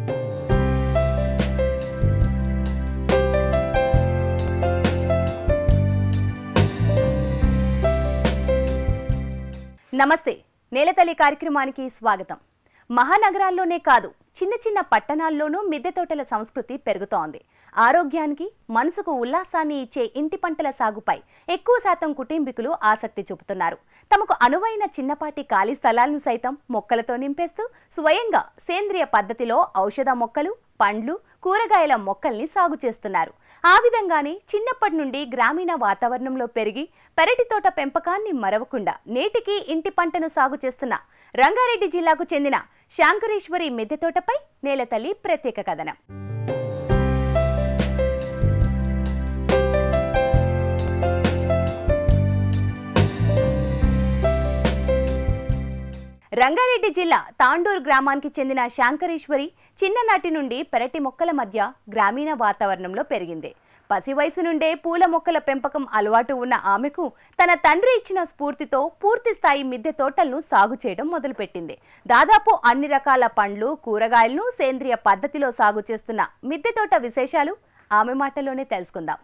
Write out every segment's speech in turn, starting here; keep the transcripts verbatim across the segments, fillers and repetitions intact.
నమస్తే నేలతల్లి కార్యక్రమానికి స్వాగతం. మహానగరాల్లోనే కాదు చిన్న చిన్న పట్టణాల్లోనూ మిద్దె తోటల సంస్కృతి పెరుగుతోంది. ఆరోగ్యానికి మనసుకు ఉల్లాసాన్ని ఇచ్చే ఇంటి పంటల సాగుపై ఎక్కువ శాతం కుటుంబీకులు ఆసక్తి చూపుతున్నారు. తమకు అనువైన చిన్నపాటి ఖాళీ స్థలాలను సైతం మొక్కలతో నింపేస్తూ స్వయంగా సేంద్రియ పద్ధతిలో ఔషధ మొక్కలు, పండ్లు, కూరగాయల మొక్కల్ని సాగు చేస్తున్నారు. ఆ విధంగానే చిన్నప్పటి నుండి గ్రామీణ వాతావరణంలో పెరిగి పెరటి తోట పెంపకాన్ని మరవకుండా నేటికి ఇంటి పంటను సాగు చేస్తున్న రంగారెడ్డి జిల్లాకు చెందిన శాంకరేశ్వరి మిద్దె తోటపై నేలతల్లి ప్రత్యేక కథనం. రంగారెడ్డి జిల్లా తాండూరు గ్రామానికి చెందిన శాంకరేశ్వరి చిన్ననాటి నుండి పెరటి మొక్కల మధ్య గ్రామీణ వాతావరణంలో పెరిగింది. పసి వయసు నుండే పూల మొక్కల పెంపకం అలవాటు ఉన్న ఆమెకు తన తండ్రి ఇచ్చిన స్ఫూర్తితో పూర్తి స్థాయి మిద్దె తోటలను సాగు చేయడం మొదలుపెట్టింది. దాదాపు అన్ని రకాల పండ్లు, కూరగాయలను సేంద్రియ పద్ధతిలో సాగు చేస్తున్న మిద్దె తోట విశేషాలు ఆమె మాటలోనే తెలుసుకుందాం.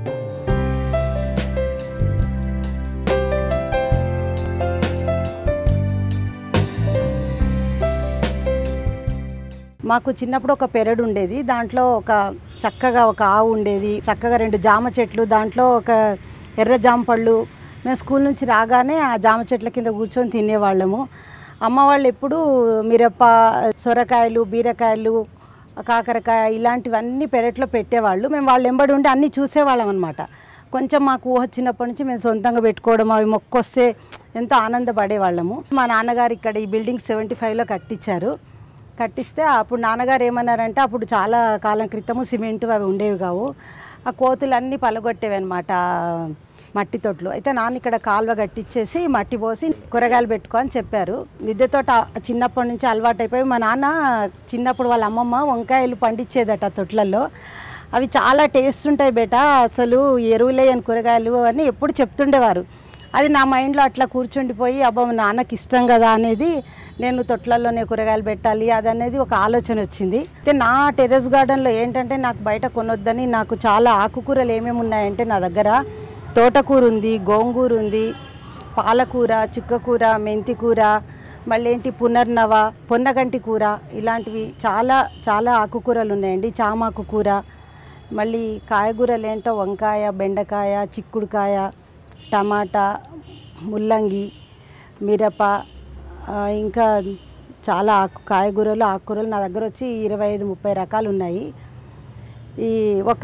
మాకు చిన్నప్పుడు ఒక పెరడు ఉండేది. దాంట్లో ఒక చక్కగా ఒక ఆవు ఉండేది, చక్కగా రెండు జామ చెట్లు, దాంట్లో ఒక ఎర్ర జామ పళ్ళు. మేము స్కూల్ నుంచి రాగానే ఆ జామ చెట్ల కింద కూర్చొని తినేవాళ్ళము. అమ్మ వాళ్ళు ఎప్పుడు మిరప, సొరకాయలు, బీరకాయలు, కాకరకాయ ఇలాంటివన్నీ పెరట్లో పెట్టేవాళ్ళు. మేము వాళ్ళు ఎంబడి ఉండి అన్నీ చూసేవాళ్ళం అనమాట. కొంచెం మాకు ఊహ వచ్చినప్పటి నుంచి మేము సొంతంగా పెట్టుకోవడం, అవి మొక్కొస్తే ఎంతో ఆనందపడేవాళ్ళము. మా నాన్నగారు ఇక్కడ ఈ బిల్డింగ్ సెవెంటీ ఫైవ్లో కట్టించారు. కట్టిస్తే అప్పుడు నాన్నగారు ఏమన్నారంటే, అప్పుడు చాలా కాలం క్రితము సిమెంటు అవి ఉండేవి కావు, ఆ కోతులన్నీ పలగొట్టేవి అనమాట మట్టి తోటలు. అయితే నాన్న ఇక్కడ కాలువ కట్టించేసి మట్టి పోసి కూరగాయలు పెట్టుకో అని చెప్పారు. మిద్దె తోట చిన్నప్పటి నుంచి అలవాటు అయిపోయి మా నాన్న చిన్నప్పుడు వాళ్ళ అమ్మమ్మ వంకాయలు పండించేదట తొట్లలో. అవి చాలా టేస్ట్ ఉంటాయి బేట, అసలు ఎరువులేయని కూరగాయలు అని ఎప్పుడు చెప్తుండేవారు. అది నా మైండ్లో అట్లా కూర్చుండిపోయి, అబ్బా నాన్నకి ఇష్టం కదా అనేది, నేను తొట్లల్లోనే కూరగాయలు పెట్టాలి అదనేది ఒక ఆలోచన వచ్చింది. అయితే నా టెర్రస్ గార్డెన్లో ఏంటంటే నాకు బయట కొనొద్దని, నాకు చాలా ఆకుకూరలు ఏమేమి ఉన్నాయంటే నా దగ్గర తోటకూర ఉంది, గోంగూర ఉంది, పాలకూర, చుక్కకూర, మెంతికూర, మళ్ళీ ఏంటి పునర్నవ, పొన్నగంటి కూర, ఇలాంటివి చాలా చాలా ఆకుకూరలు ఉన్నాయండి. చామాకు కూర, మళ్ళీ కాయగూరలు ఏంటో వంకాయ, బెండకాయ, చిక్కుడుకాయ, టమాటా, ముల్లంగి, మిరప, ఇంకా చాలా ఆకు కాయగూరలు ఆకుకూరలు నా దగ్గర వచ్చి ఇరవై ఐదు ముప్పై రకాలు ఉన్నాయి. ఈ ఒక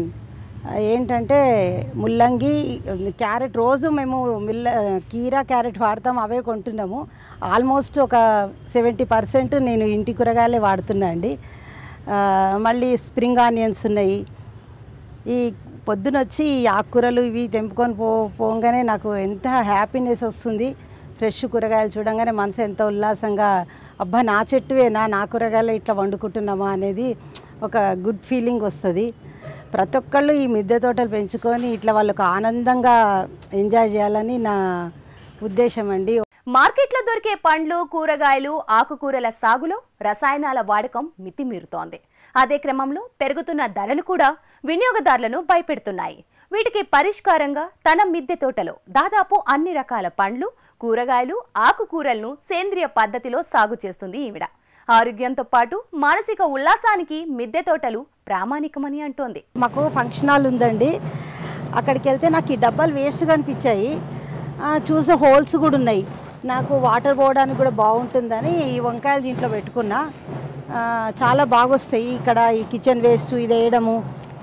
ఏంటంటే ముల్లంగి, క్యారెట్, రోజు మేము మిల్ల కీరా క్యారెట్ వాడతాం, అవే కొంటున్నాము. ఆల్మోస్ట్ ఒక సెవెంటీ పర్సెంట్ నేను ఇంటి కూరగాయలే వాడుతున్నా అండి. మళ్ళీ స్ప్రింగ్ ఆనియన్స్ ఉన్నాయి. ఈ పొద్దున వచ్చి ఈ ఆకుకూరలు ఇవి తెంపుకొని పో పోగానే నాకు ఎంత హ్యాపీనెస్ వస్తుంది. ఫ్రెష్ కూరగాయలు చూడంగానే మనసు ఎంతో ఉల్లాసంగా, అబ్బా నా చెట్టువేనా, నా కూరగాయలు ఇట్లా వండుకుంటున్నామా అనేది ఒక గుడ్ ఫీలింగ్ వస్తుంది. ప్రతి ఒక్కళ్ళు ఈ మిద్దె తోటలు పెంచుకొని ఇట్లా వాళ్ళకు ఆనందంగా ఎంజాయ్ చేయాలని నా ఉద్దేశం అండి. మార్కెట్లో దొరికే పండ్లు, కూరగాయలు, ఆకుకూరల సాగులో రసాయనాల వాడకం మితిమీరుతోంది. అదే క్రమంలో పెరుగుతున్న ధరలు కూడా వినియోగదారులను భయపెడుతున్నాయి. వీటికి పరిష్కారంగా తన మిద్దె తోటలో దాదాపు అన్ని రకాల పండ్లు, కూరగాయలు, ఆకుకూరలను సేంద్రియ పద్ధతిలో సాగు చేస్తుంది ఈవిడ. ఆరోగ్యంతో పాటు మానసిక ఉల్లాసానికి మిద్దె తోటలు ప్రామాణికమని అంటోంది. మాకు ఫంక్షన్ హాల్ ఉందండి, అక్కడికి వెళ్తే నాకు ఈ డబ్బాలు వేస్ట్ కనిపించాయి. చూసే హోల్స్ కూడా ఉన్నాయి. నాకు వాటర్ పోవడానికి కూడా బాగుంటుందని ఈ వంకాయలు దీంట్లో పెట్టుకున్నా. చాలా బాగొస్తాయి. ఇక్కడ ఈ కిచెన్ వేస్ట్ ఇది వేయడము,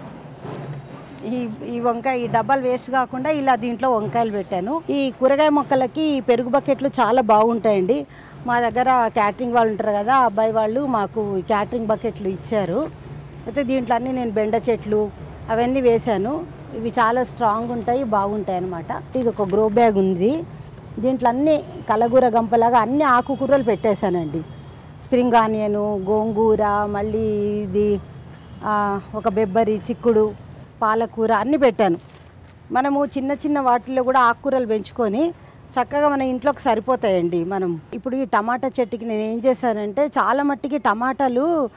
ఈ ఈ వంకాయ ఈ డబ్బాలు వేస్ట్ కాకుండా ఇలా దీంట్లో వంకాయలు పెట్టాను. ఈ కూరగాయ మొక్కలకి పెరుగు బకెట్లు చాలా బాగుంటాయండి. మా దగ్గర క్యాటరింగ్ వాళ్ళు ఉంటారు కదా, ఆ అబ్బాయి వాళ్ళు మాకు క్యాటరింగ్ బకెట్లు ఇచ్చారు. అయితే దీంట్లో అన్నీ నేను బెండ చెట్లు అవన్నీ వేశాను. ఇవి చాలా స్ట్రాంగ్ ఉంటాయి, బాగుంటాయి అన్నమాట. ఇది ఒక గ్రో బ్యాగ్ ఉంది, దీంట్లో అన్నీ కలగూర గంపలాగా అన్ని ఆకుకూరలు పెట్టేశానండి. స్ప్రింగ్ ఆనియను, గోంగూర, మళ్ళీ ఇది ఒక బెబ్బరి, చిక్కుడు, పాలకూర అన్నీ పెట్టాను. మనము చిన్న చిన్న వాటిల్లో కూడా ఆకుకూరలు పెంచుకొని చక్కగా మన ఇంట్లోకి సరిపోతాయండి. మనం ఇప్పుడు ఈ టమాటా చెట్టుకి నేను ఏం చేశానంటే, చాలా మట్టికి టమాటాలు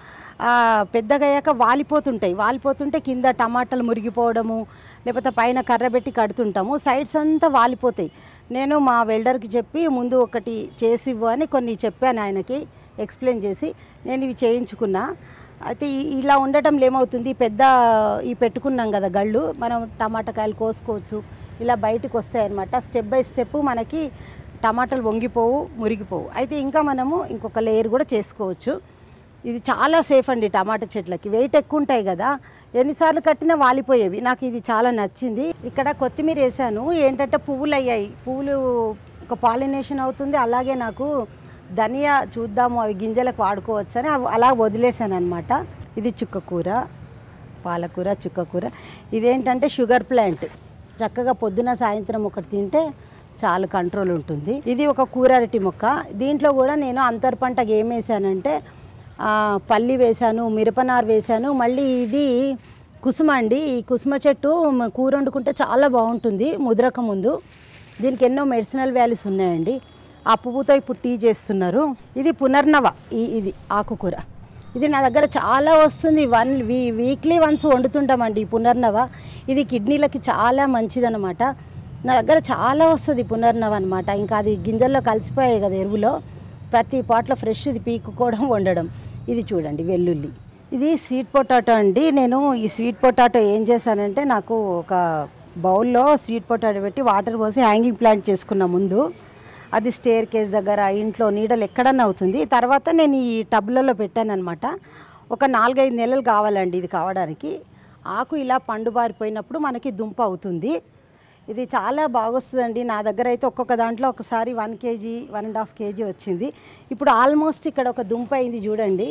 పెద్దగా అయ్యాక వాలిపోతుంటాయి. వాలిపోతుంటే కింద టమాటాలు మురిగిపోవడము, లేకపోతే పైన కర్ర పెట్టి కడుతుంటాము, సైడ్స్ అంతా వాలిపోతాయి. నేను మా వెల్డర్కి చెప్పి ముందు ఒకటి చేసి ఇవ్వు అని కొన్ని చెప్పాను ఆయనకి, ఎక్స్ప్లెయిన్ చేసి నేను ఇవి చేయించుకున్నా. అయితే ఇలా ఉండటం ఏమవుతుంది, పెద్ద ఈ పెట్టుకున్నాం కదా గళ్ళు, మనం టమాటాకాయలు కోసుకోవచ్చు, ఇలా బయటకు వస్తాయి అన్నమాట. స్టెప్ బై స్టెప్ మనకి టమాటాలు వంగిపోవు, మురిగిపోవు. అయితే ఇంకా మనము ఇంకొక లేయర్ కూడా చేసుకోవచ్చు. ఇది చాలా సేఫ్ అండి టమాటా చెట్లకి, వెయిట్ ఎక్కువ ఉంటాయి కదా, ఎన్నిసార్లు కట్టినా వాలిపోయేవి. నాకు ఇది చాలా నచ్చింది. ఇక్కడ కొత్తిమీర వేసాను, ఏంటంటే పువ్వులు అయ్యాయి, పువ్వులు ఒక పాలినేషన్ అవుతుంది. అలాగే నాకు ధనియా చూద్దాము అవి గింజలకు వాడుకోవచ్చు అని అలా వదిలేసాను అనమాట. ఇది చుక్కకూర, పాలకూర, చుక్కకూర. ఇదేంటంటే షుగర్ ప్లాంట్, చక్కగా పొద్దున సాయంత్రం ఒకటి తింటే చాలా కంట్రోల్ ఉంటుంది. ఇది ఒక కూర అరటి మొక్క. దీంట్లో కూడా నేను అంతర్ పంటగా ఏం వేసానంటే పల్లి వేసాను, మిరపనారు వేసాను. మళ్ళీ ఇది కుసుమ అండి. ఈ కుసుమ చెట్టు కూర వండుకుంటే చాలా బాగుంటుంది ముద్రక ముందు. దీనికి ఎన్నో మెడిసినల్ వాల్యూస్ ఉన్నాయండి. ఆ పువ్వుతో ఇప్పుడు టీ చేస్తున్నారు. ఇది పునర్నవ, ఈ ఇది ఆకుకూర. ఇది నా దగ్గర చాలా వస్తుంది, వన్ వీ వీక్లీ వన్స్ వండుతుంటామండి ఈ పునర్నవ. ఇది కిడ్నీలకి చాలా మంచిదన్నమాట. నా దగ్గర చాలా వస్తుంది పునర్నవ అనమాట. ఇంకా అది గింజల్లో కలిసిపోయాయి కదా ఎరువులో, ప్రతి పాట్లో ఫ్రెష్ ఇది పీక్కుకోవడం, వండడం. ఇది చూడండి వెల్లుల్లి. ఇది స్వీట్ పొటాటో అండి. నేను ఈ స్వీట్ పొటాటో ఏం చేశానంటే, నాకు ఒక బౌల్లో స్వీట్ పొటాటో పెట్టి వాటర్ పోసి హ్యాంగింగ్ ప్లాంట్ చేసుకున్నా ముందు. అది స్టేర్ కేస్ దగ్గర, ఇంట్లో నీడలు ఎక్కడన్నా అవుతుంది. తర్వాత నేను ఈ టబ్లలో పెట్టాను అనమాట. ఒక నాలుగైదు నెలలు కావాలండి ఇది కావడానికి. ఆకు ఇలా పండు బారిపోయినప్పుడు మనకి దుంప అవుతుంది. ఇది చాలా బాగొస్తుందండి. నా దగ్గర అయితే ఒక్కొక్క దాంట్లో ఒకసారి one KG one and half KG వచ్చింది. ఇప్పుడు ఆల్మోస్ట్ ఇక్కడ ఒక దుంప అయింది చూడండి,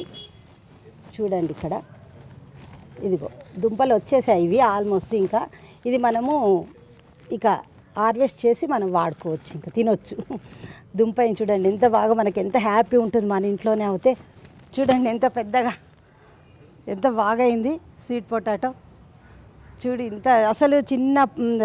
చూడండి ఇక్కడ ఇదిగో దుంపలు వచ్చేసాయి ఇవి ఆల్మోస్ట్. ఇంకా ఇది మనము ఇక హార్వెస్ట్ చేసి మనం వాడుకోవచ్చు, ఇంకా తినొచ్చు. దుంప అయింది చూడండి, ఎంత బాగా మనకి ఎంత హ్యాపీ ఉంటుంది మన ఇంట్లోనే అవుతే. చూడండి ఎంత పెద్దగా, ఎంత బాగా అయింది స్వీట్ పొటాటో. చూడు ఇంత అసలు చిన్న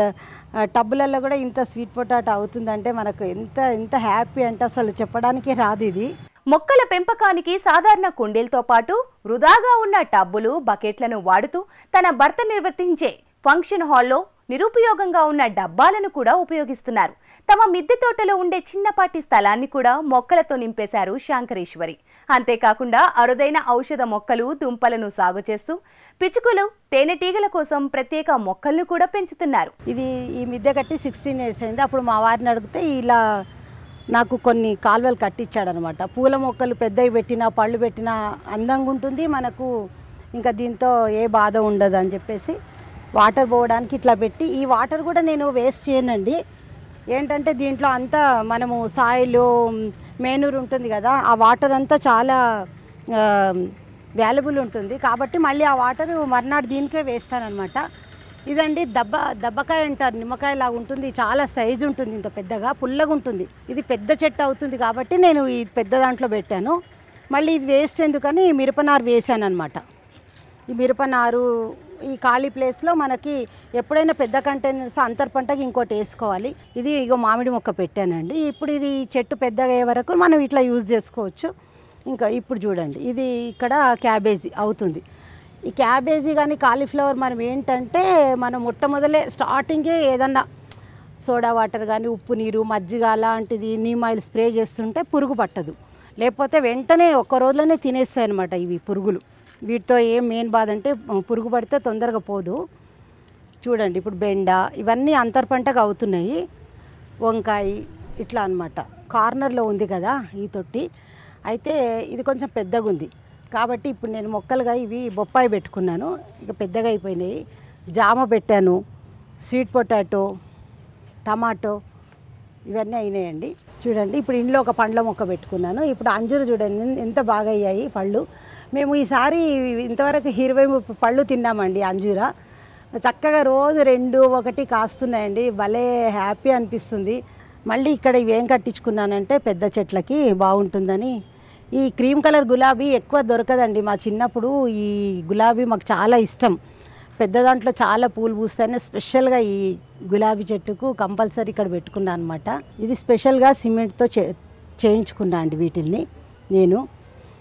టబ్బులలో కూడా ఇంత స్వీట్ పొటాటో అవుతుందంటే మనకు ఎంత ఎంత హ్యాపీ అంటే అసలు చెప్పడానికి రాదు. ఇది మొక్కల పెంపకానికి సాధారణ కుండీలతో పాటు వృధాగా ఉన్న టబ్బులు, బకెట్లను వాడుతూ తన భర్త నిర్వర్తించే ఫంక్షన్ హాల్లో నిరుపయోగంగా ఉన్న డబ్బాలను కూడా ఉపయోగిస్తున్నారు. తమ మిద్దె తోటలో ఉండే చిన్నపాటి స్థలాన్ని కూడా మొక్కలతో నింపేశారు శాంకరేశ్వరి. అంతేకాకుండా అరుదైన ఔషధ మొక్కలు, దుంపలను సాగు చేస్తూ పిచుకులు, తేనెటీగల కోసం ప్రత్యేక మొక్కలను కూడా పెంచుతున్నారు. ఇది ఈ మిద్దె కట్టి సిక్స్టీన్ ఇయర్స్ అయింది. అప్పుడు మా వారిని అడిగితే ఇలా నాకు కొన్ని కాలువలు కట్టించాడనమాట. పూల మొక్కలు పెద్దవి పెట్టినా, పళ్ళు పెట్టినా అందంగా ఉంటుంది మనకు, ఇంకా దీంతో ఏ బాధ ఉండదు అని చెప్పేసి వాటర్ పోవడానికి ఇట్లా పెట్టి. ఈ వాటర్ కూడా నేను వేస్ట్ చేయనండి. ఏంటంటే దీంట్లో అంతా మనము సాయిల్, మేనూరు ఉంటుంది కదా, ఆ వాటర్ అంతా చాలా వాల్యుబుల్ ఉంటుంది కాబట్టి మళ్ళీ ఆ వాటర్ మర్నాడు దీనికే వేస్తానన్నమాట. ఇదండి దబ్బ దబ్బకాయ అంటారు, నిమ్మకాయ లాగా ఉంటుంది, చాలా సైజు ఉంటుంది, ఇంత పెద్దగా పుల్లగా ఉంటుంది. ఇది పెద్ద చెట్టు అవుతుంది కాబట్టి నేను ఈ పెద్ద దాంట్లో పెట్టాను. మళ్ళీ ఇది వేస్ట్ ఎందుకని మిరపనారు వేసాను అనమాట. ఈ మిరపనారు ఈ ఖాళీ ప్లేస్లో మనకి ఎప్పుడైనా పెద్ద కంటైనర్స్ అంతర్ పంటకి ఇంకోటి వేసుకోవాలి. ఇది ఇగో మామిడి మొక్క పెట్టానండి. ఇప్పుడు ఇది చెట్టు పెద్దగా అయ్యే వరకు మనం ఇట్లా యూజ్ చేసుకోవచ్చు. ఇంకా ఇప్పుడు చూడండి ఇది ఇక్కడ క్యాబేజీ అవుతుంది. ఈ క్యాబేజీ కానీ కాలీఫ్లవర్ మనం ఏంటంటే మనం మొట్టమొదలే స్టార్టింగే ఏదన్నా సోడా వాటర్ కానీ, ఉప్పు నీరు, మజ్జిగ అలాంటిది నీమ్ ఆయిల్ స్ప్రే చేస్తుంటే పురుగు పట్టదు. లేకపోతే వెంటనే ఒక్క రోజులోనే తినేస్తాయి అన్నమాట ఇవి పురుగులు. వీటితో ఏం మెయిన్ బాధ అంటే పురుగు పడితే తొందరగా పోదు. చూడండి ఇప్పుడు బెండ ఇవన్నీ అంతర్ పంటగా అవుతున్నాయి. వంకాయ ఇట్లా అన్నమాట. కార్నర్లో ఉంది కదా ఈ తొట్టి, అయితే ఇది కొంచెం పెద్దగా ఉంది కాబట్టి ఇప్పుడు నేను మొక్కలుగా ఇవి బొప్పాయి పెట్టుకున్నాను, ఇక పెద్దగా అయిపోయినాయి. జామ పెట్టాను, స్వీట్ పొటాటో, టమాటో ఇవన్నీ అయినాయండి. చూడండి ఇప్పుడు ఇంట్లో ఒక పండ్ల మొక్క పెట్టుకున్నాను. ఇప్పుడు అంజూరు చూడండి ఎంత బాగా అయ్యాయి పళ్ళు. మేము ఈసారి ఇంతవరకు ఇరవై ముప్పై పళ్ళు తిన్నామండి అంజూర. చక్కగా రోజు రెండు ఒకటి కాస్తున్నాయండి, భలే హ్యాపీ అనిపిస్తుంది. మళ్ళీ ఇక్కడ ఇవేం కట్టించుకున్నానంటే పెద్ద చెట్లకి బాగుంటుందని. ఈ క్రీమ్ కలర్ గులాబీ ఎక్కువ దొరకదండి. మా చిన్నప్పుడు ఈ గులాబీ మాకు చాలా ఇష్టం. పెద్ద దాంట్లో చాలా పూలు పూస్తాయని స్పెషల్గా ఈ గులాబీ చెట్టుకు కంపల్సరీ ఇక్కడ పెట్టుకున్నాను అనమాట. ఇది స్పెషల్గా సిమెంట్తో చే చేయించుకున్నా అండి వీటిల్ని నేను.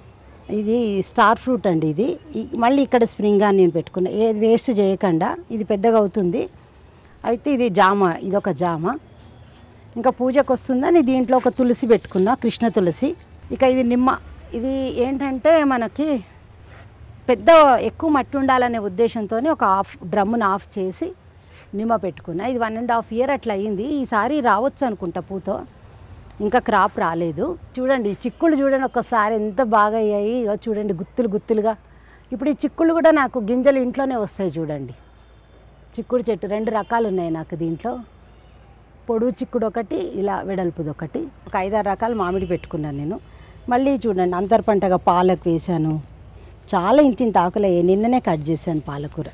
ఇది స్టార్ ఫ్రూట్ అండి. ఇది మళ్ళీ ఇక్కడ స్ప్రింగ్ ఆనియన్ పెట్టుకున్నా, ఏ వేస్ట్ చేయకుండా. ఇది పెద్దగా అవుతుంది. అయితే ఇది జామ, ఇదొక జామ. ఇంకా పూజకు వస్తుందని దీంట్లో ఒక తులసి పెట్టుకున్నా, కృష్ణ తులసి. ఇక ఇది నిమ్మ. ఇది ఏంటంటే మనకి పెద్ద ఎక్కువ మట్టి ఉండాలనే ఉద్దేశంతో ఒక హాఫ్ డ్రమ్మును ఆఫ్ చేసి నిమ్మ పెట్టుకున్నా. ఇది వన్ అండ్ హాఫ్ ఇయర్ అట్లా అయింది. ఈసారి రావచ్చు అనుకుంటా పూతో, ఇంకా క్రాప్ రాలేదు. చూడండి చిక్కుళ్ళు చూడండి ఒక్కసారి ఎంత బాగా అయ్యాయి. చూడండి గుత్తులు గుత్తులుగా. ఇప్పుడు ఈ చిక్కుళ్ళు కూడా నాకు గింజలు ఇంట్లోనే వస్తాయి. చూడండి చిక్కుడు చెట్టు రెండు రకాలు ఉన్నాయి నాకు దీంట్లో. పొడుగు చిక్కుడు ఒకటి, ఇలా వెడల్పుది ఒకటి. ఒక ఐదారు రకాలు మామిడి పెట్టుకున్నాను నేను. మళ్ళీ చూడండి అంతర్ పంటగా పాలకు వేసాను. చాలా ఇంత ఇంత ఆకులు అయ్యాయి. నిన్ననే కట్ చేశాను పాలకూర.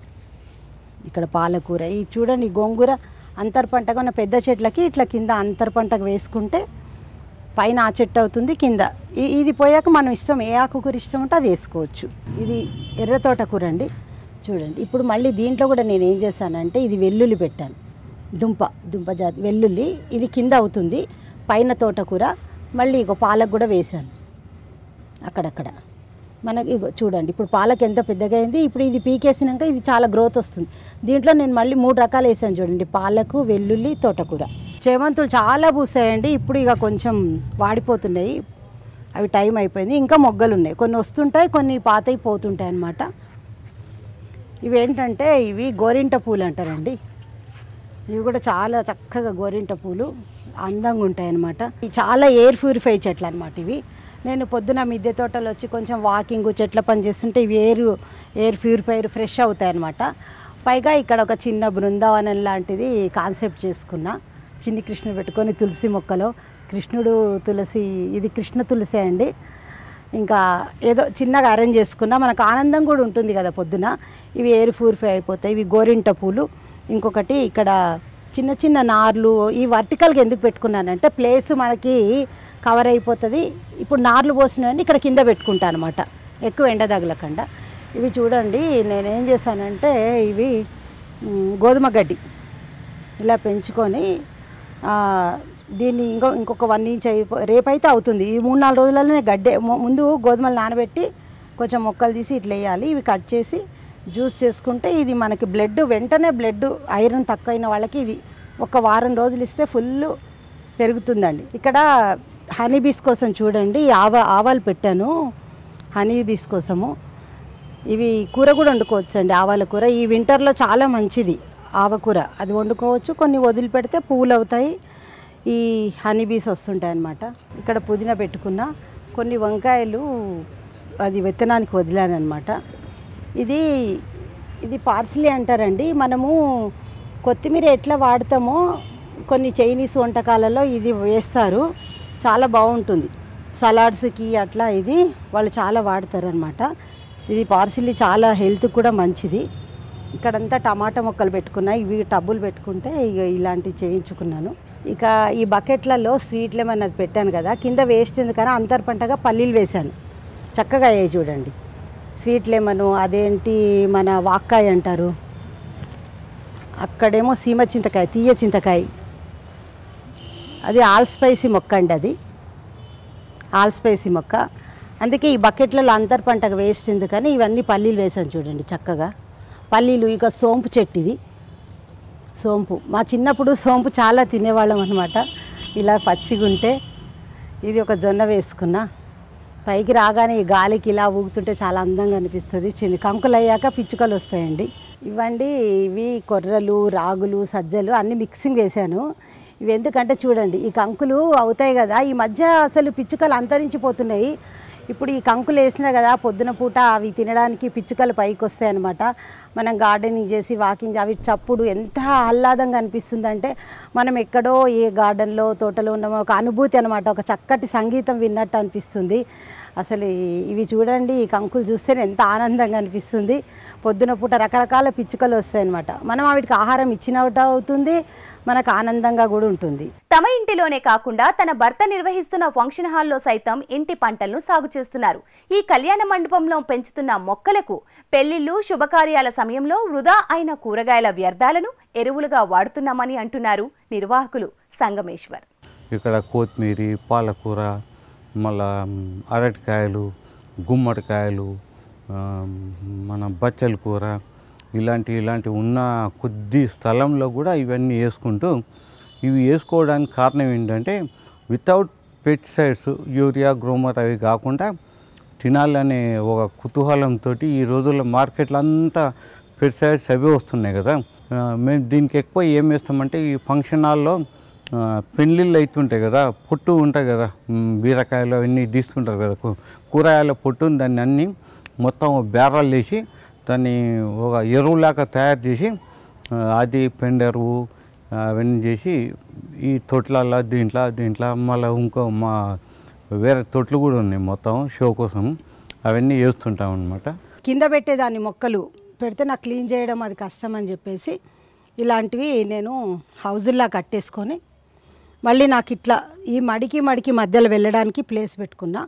ఇక్కడ పాలకూర. ఈ చూడండి గోంగూర అంతర్ పంటగా ఉన్న పెద్ద చెట్లకి ఇట్లా కింద అంతర్ పంటకు వేసుకుంటే పైన ఆ చెట్టు అవుతుంది, కింద ఇది పోయాక మనం ఇష్టం ఏ ఆకుకూర ఇష్టం ఉంటే అది వేసుకోవచ్చు. ఇది ఎర్ర తోటకూర అండి. చూడండి ఇప్పుడు మళ్ళీ దీంట్లో కూడా నేను ఏం చేశానంటే ఇది వెల్లుల్లి పెట్టాను. దుంప దుంప జాతి వెల్లుల్లి. ఇది కింద అవుతుంది, పైన తోటకూర. మళ్ళీ ఇగో పాలకు కూడా వేశాను అక్కడక్కడ. మనకి ఇగో చూడండి ఇప్పుడు పాలకు ఎంత పెద్దగా అయింది. ఇప్పుడు ఇది పీకేసినాక ఇది చాలా గ్రోత్ వస్తుంది. దీంట్లో నేను మళ్ళీ మూడు రకాలు వేసాను చూడండి, పాలకు, వెల్లుల్లి, తోటకూర. చేమంతులు చాలా పూసాయండి. ఇప్పుడు ఇక కొంచెం వాడిపోతున్నాయి, అవి టైం అయిపోయింది. ఇంకా మొగ్గలు ఉన్నాయి, కొన్ని వస్తుంటాయి, కొన్ని పాతయి పోతుంటాయి అన్నమాట. ఇవి ఏంటంటే ఇవి గోరింట పూలు అంటారండి. ఇవి కూడా చాలా చక్కగా గోరింట పూలు అందంగా ఉంటాయి అన్నమాట. చాలా ఎయిర్ ప్యూరిఫై చెట్లు అనమాట ఇవి. నేను పొద్దున మిద్దె తోటలో వచ్చి కొంచెం వాకింగ్ చెట్ల పని చేస్తుంటే ఇవి ఎయిర్ ఎయిర్ ప్యూరిఫైర్ ఫ్రెష్ అవుతాయి అన్నమాట. పైగా ఇక్కడ ఒక చిన్న బృందావనం లాంటిది కాన్సెప్ట్ చేసుకున్నా. చిన్ని కృష్ణుడు పెట్టుకొని తులసి మొక్కలో కృష్ణుడు తులసి, ఇది కృష్ణ తులసి అండి. ఇంకా ఏదో చిన్నగా అరేంజ్ చేసుకున్నా, మనకు ఆనందం కూడా ఉంటుంది కదా పొద్దున. ఇవి ఎయిర్ ప్యూరిఫై అయిపోతాయి. ఇవి గోరింట పూలు. ఇంకొకటి ఇక్కడ చిన్న చిన్న నార్లు. ఈ వర్టికల్గా ఎందుకు పెట్టుకున్నానంటే ప్లేస్ మనకి కవర్ అయిపోతుంది. ఇప్పుడు నార్లు పోసినవన్నీ ఇక్కడ కింద పెట్టుకుంటాను అనమాట, ఎక్కువ ఎండ తగలకుండా. ఇవి చూడండి నేనేం చేశానంటే ఇవి గోధుమ గడ్డి ఇలా పెంచుకొని దీన్ని ఇంకో ఇంకొక వన్ ఇంచ్ అయిపో రేపైతే అవుతుంది. ఈ మూడు నాలుగు రోజులలోనే గడ్డే. ముందు గోధుమలు నానబెట్టి కొంచెం మొక్కలు తీసి ఇట్లా వేయాలి. ఇవి కట్ చేసి జ్యూస్ చేసుకుంటే ఇది మనకి బ్లడ్ వెంటనే బ్లడ్ ఐరన్ తక్కువైన వాళ్ళకి ఇది ఒక వారం రోజులు ఇస్తే ఫుల్ పెరుగుతుందండి. ఇక్కడ హనీ బీస్ కోసం చూడండి ఆవ ఆవాలు పెట్టాను హనీ బీస్ కోసము. ఇవి కూర కూడా వండుకోవచ్చు అండి, ఆవాల కూర. ఈ వింటర్లో చాలా మంచిది ఆవకూర, అది వండుకోవచ్చు. కొన్ని వదిలిపెడితే పువ్వులు అవుతాయి, ఈ హనీ బీస్ వస్తుంటాయి అన్నమాట. ఇక్కడ పుదీనా పెట్టుకున్న, కొన్ని వంకాయలు అది విత్తనానికి వదిలాను అనమాట. ఇది ఇది పార్స్లీ అంటారండి. మనము కొత్తిమీర ఎట్లా వాడతామో కొన్ని చైనీస్ వంటకాలలో ఇది వేస్తారు, చాలా బాగుంటుంది. సలాడ్స్కి అట్లా ఇది వాళ్ళు చాలా వాడతారనమాట. ఇది పార్స్లీ చాలా హెల్త్ కూడా మంచిది. ఇక్కడంతా టమాటా మొక్కలు పెట్టుకున్నా, ఇవి టబ్బులు పెట్టుకుంటే ఇక ఇలాంటివి చేయించుకున్నాను. ఇక ఈ బకెట్లలో స్వీట్ లెమన్ అది పెట్టాను కదా, కింద వేస్ట్ ఎందుకని అంతర్ పంటగా పల్లీలు వేశాను. చక్కగా అయ్యాయి చూడండి. స్వీట్ లెమను, అదేంటి మన వాక్కాయ అంటారు, అక్కడేమో సీమ చింతకాయ, తీయ చింతకాయ, అది ఆల్ స్పైసీ మొక్క అండి, అది ఆల్ స్పైసీ మొక్క. అందుకే ఈ బకెట్లలో అంతర్ పంటగా వేస్ట్ ఎందుకని ఇవన్నీ పల్లీలు వేసాను చూడండి చక్కగా. పల్లీలు. ఇక సోంపు చెట్టు, ఇది సోంపు. మా చిన్నప్పుడు సోంపు చాలా తినేవాళ్ళం అనమాట, ఇలా పచ్చిగుంటే. ఇది ఒక జొన్న వేసుకున్నా. పైకి రాగానే ఈ గాలికి ఇలా ఊగుతుంటే చాలా అందంగా అనిపిస్తుంది. చిన్న కంకులు అయ్యాక పిచ్చుకలు వస్తాయండి. ఇవ్వండి ఇవి కొర్రలు, రాగులు, సజ్జలు అన్నీ మిక్సింగ్ వేశాను. ఇవి ఎందుకంటే చూడండి ఈ కంకులు అవుతాయి కదా, ఈ మధ్య అసలు పిచ్చుకలు అంతరించిపోతున్నాయి. ఇప్పుడు ఈ కంకులు వేసినా కదా పొద్దున పూట అవి తినడానికి పిచ్చుకలు పైకి వస్తాయి అన్నమాట. మనం గార్డెనింగ్ చేసి వాకింగ్ అవి చప్పుడు ఎంత ఆహ్లాదంగా అనిపిస్తుందంటే మనం ఎక్కడో ఏ గార్డెన్లో తోటలో ఉన్నామో ఒక అనుభూతి అనమాట, ఒక చక్కటి సంగీతం విన్నట్టు అనిపిస్తుంది. అసలు ఇవి చూడండి ఈ కంకులు చూస్తేనే ఎంత ఆనందంగా అనిపిస్తుంది. పొద్దున పూట రకరకాల పిచ్చుకలు వస్తాయి అన్నమాట. మనం వాటికి ఆహారం ఇచ్చినట్టు అవుతుంది, మనకు ఆనందంగా కూడా ఉంటుంది. తమ ఇంటిలోనే కాకుండా తన భర్త నిర్వహిస్తున్న ఫంక్షన్ హాల్లో సైతం ఇంటి పంటలను సాగు చేస్తున్నారు. ఈ కళ్యాణ మండపంలో పెంచుతున్న మొక్కలకు పెళ్లిళ్లు, శుభకార్యాల సమయంలో వృధా అయిన కూరగాయల వ్యర్థాలను ఎరువులుగా వాడుతున్నామని అంటున్నారు నిర్వాహకులు సంగమేశ్వర్. ఇక్కడ కొత్తిమీర, పాలకూర, మళ్ళా అరటికాయలు, గుమ్మడికాయలు, మన బచ్చల కూర, ఇలాంటి ఇలాంటి ఉన్న కొద్ది స్థలంలో కూడా ఇవన్నీ వేసుకుంటూ, ఇవి వేసుకోవడానికి కారణం ఏంటంటే వితౌట్ పెస్టిసైడ్స్, యూరియా, గ్రోమర్ అవి కాకుండా తినాలనే ఒక కుతూహలంతో ఈ రోజుల్లో మార్కెట్లో అంతా పెస్టిసైడ్స్ అవే వస్తున్నాయి కదా. మేము దీనికి ఎక్కువ ఏం వేస్తామంటే ఈ ఫంక్షన్ హాల్లో పెళ్ళిళ్ళు అవుతుంటాయి కదా, పొట్టు ఉంటాయి కదా, బీరకాయలు అవన్నీ తీస్తుంటారు కదా, కూరగాయల పొట్టు, దాన్ని అన్నీ మొత్తం బేరాలు వేసి దాన్ని ఒక ఎరువులాగా తయారు చేసి అది పెండెరువు అవన్నీ చేసి ఈ తొట్లల్లో దీంట్లో దీంట్లో మళ్ళీ ఇంకో మా వేరే తొట్లు కూడా ఉన్నాయి మొత్తం షో కోసం, అవన్నీ వేస్తుంటాం అన్నమాట. కింద పెట్టేదాన్ని మొక్కలు పెడితే నాకు క్లీన్ చేయడం అది కష్టం అని చెప్పేసి ఇలాంటివి నేను హౌజుల్లా కట్టేసుకొని మళ్ళీ నాకు ఇట్లా ఈ మడికి మడికి మధ్యలో వెళ్ళడానికి ప్లేస్ పెట్టుకున్నా.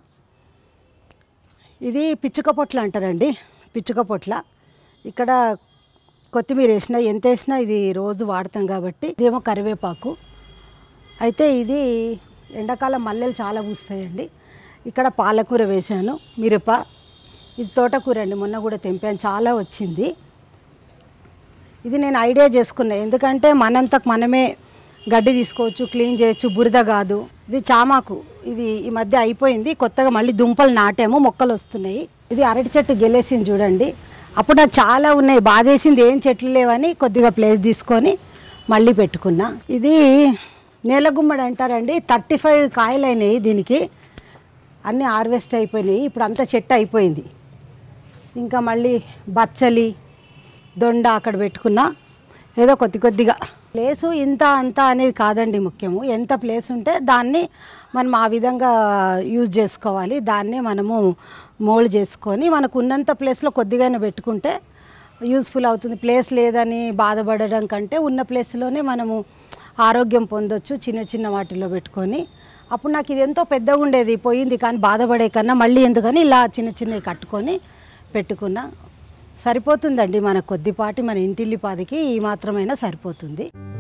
ఇది పిచ్చుక పొట్ల అంటారండి, పిచ్చుక పొట్ల. ఇక్కడ కొత్తిమీర వేసినా, ఎంత వేసినా ఇది రోజు వాడతాం కాబట్టి. ఇదేమో కరివేపాకు. అయితే ఇది ఎండాకాలం మల్లెలు చాలా పూస్తాయండి. ఇక్కడ పాలకూర వేశాను, మిరప. ఇది తోటకూర అండి, మొన్న కూడా తెంపాను, చాలా వచ్చింది. ఇది నేను ఐడియా చేసుకున్నా, ఎందుకంటే మనంతకు మనమే గడ్డి తీసుకోవచ్చు, క్లీన్ చేయొచ్చు, బురద కాదు. ఇది చామాకు, ఇది ఈ మధ్య అయిపోయింది, కొత్తగా మళ్ళీ దుంపలు నాటాము, మొక్కలు వస్తున్నాయి. ఇది అరటి చెట్టు గెలేసింది చూడండి. అప్పుడు నాకు చాలా ఉన్నాయి, బాధేసింది ఏం చెట్లు లేవని కొద్దిగా ప్లేస్ తీసుకొని మళ్ళీ పెట్టుకున్నా. ఇది నేల గుమ్మడి అంటారండి. థర్టీ ఫైవ్ కాయలు అయినాయి దీనికి, అన్నీ హార్వెస్ట్ అయిపోయినాయి. ఇప్పుడు అంతా చెట్టు అయిపోయింది. ఇంకా మళ్ళీ బచ్చలి, దొండ అక్కడ పెట్టుకున్నా. ఏదో కొద్ది కొద్దిగా ప్లేసు ఇంత అంత అనేది కాదండి ముఖ్యము. ఎంత ప్లేస్ ఉంటే దాన్ని మనం ఆ విధంగా యూజ్ చేసుకోవాలి. దాన్నే మనము మోల్డ్ చేసుకొని మనకు ఉన్నంత ప్లేస్లో కొద్దిగానే పెట్టుకుంటే యూజ్ఫుల్ అవుతుంది. ప్లేస్ లేదని బాధపడడం కంటే ఉన్న ప్లేస్లోనే మనము ఆరోగ్యం పొందొచ్చు చిన్న చిన్న వాటిలో పెట్టుకొని. అప్పుడు నాకు ఇది ఎంతో పెద్దగా ఉండేది, పోయింది, కానీ బాధపడే కన్నా మళ్ళీ ఎందుకని ఇలా చిన్న చిన్నవి కట్టుకొని పెట్టుకున్నా. సరిపోతుందండి మన కొద్దిపాటి, మన ఇంటిల్లిపాదికి ఈ మాత్రమైనా సరిపోతుంది.